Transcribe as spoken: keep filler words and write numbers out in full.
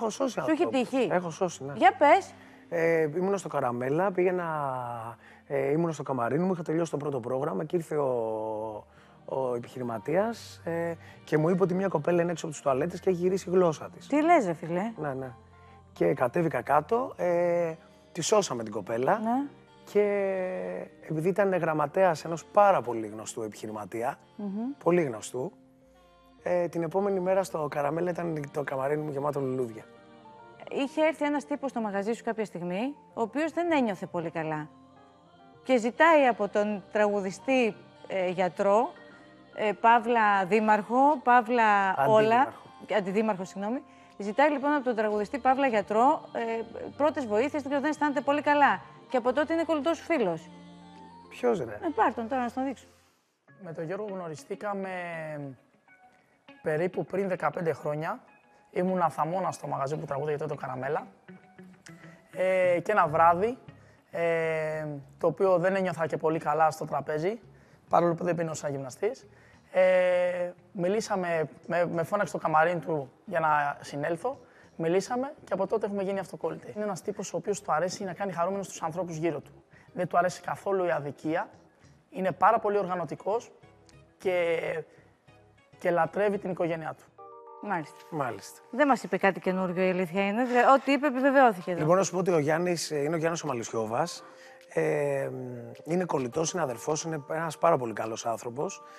Έχω σώσει Σου έχει τύχει. Έχω σώσει, ναι. Για πες. Ε, ήμουν στο Καραμέλα, πήγαινα, ε, ήμουν στο καμαρίνι μου, είχα τελειώσει το πρώτο πρόγραμμα και ήρθε ο, ο επιχειρηματίας ε, και μου είπε ότι μια κοπέλα είναι έξω από τις τουαλέτες και έχει γυρίσει η γλώσσα της. Τι λες, ρε φίλε. Ναι, ναι. Και κατέβηκα κάτω, ε, τη σώσαμε την κοπέλα Ναι. και επειδή ήταν γραμματέας ενός πάρα πολύ γνωστού επιχειρηματία, Mm-hmm. πολύ γνωστού, ε, την επόμενη μέρα στο Καραμέλα ήταν το καμαρίνι μου γεμάτο λουλούδια. Είχε έρθει ένας τύπος στο μαγαζί σου κάποια στιγμή, ο οποίος δεν ένιωθε πολύ καλά. Και ζητάει από τον τραγουδιστή ε, γιατρό, ε, παύλα δήμαρχο, παύλα όλα, αντιδήμαρχο, συγγνώμη. Ζητάει λοιπόν από τον τραγουδιστή παύλα γιατρό ε, πρώτες βοήθειες, δεν αισθάνεται πολύ καλά. Και από τότε είναι κολλητός σου φίλος. Ποιος ρε? Ε, πάρ' τον τώρα να στον δείξω. Με τον Γιώργο γνωριστήκαμε περίπου πριν δεκαπέντε χρόνια. Ήμουν αθαμώνα στο μαγαζί που τραγούδαγε τότε το Καραμέλα. Ε, και ένα βράδυ, ε, το οποίο δεν ένιωθα και πολύ καλά στο τραπέζι, παρόλο που δεν πίνωσα γυμναστής. Ε, μιλήσαμε, με, με φώναξε στο καμαρίνι του για να συνέλθω. Μιλήσαμε και από τότε έχουμε γίνει αυτοκόλλητοι. Είναι ένας τύπος ο οποίος του αρέσει να κάνει χαρούμενους τους ανθρώπους γύρω του. Δεν του αρέσει καθόλου η αδικία. Είναι πάρα πολύ οργανωτικός και, και λατρεύει την οικογένειά του. Μάλιστα. Μάλιστα. Δεν μας είπε κάτι καινούργιο, η αλήθεια είναι. Δηλαδή, ό,τι είπε επιβεβαιώθηκε εδώ. Λοιπόν, να σου πω ότι ο Γιάννης είναι ο Γιάννης ο Μαλισιώβας. Ε, είναι κολλητός, είναι αδερφός, είναι ένας πάρα πολύ καλός άνθρωπος.